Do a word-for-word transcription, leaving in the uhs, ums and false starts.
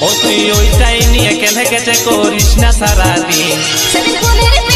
ও তুই ওইটাই নিয়ে কেন কেটে করিস না সারাদিন।